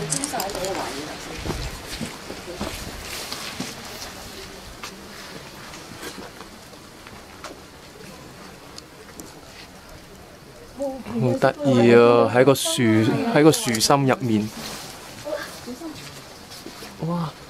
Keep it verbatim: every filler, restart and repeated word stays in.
好得意啊！喺個樹喺個樹心入面，哇〜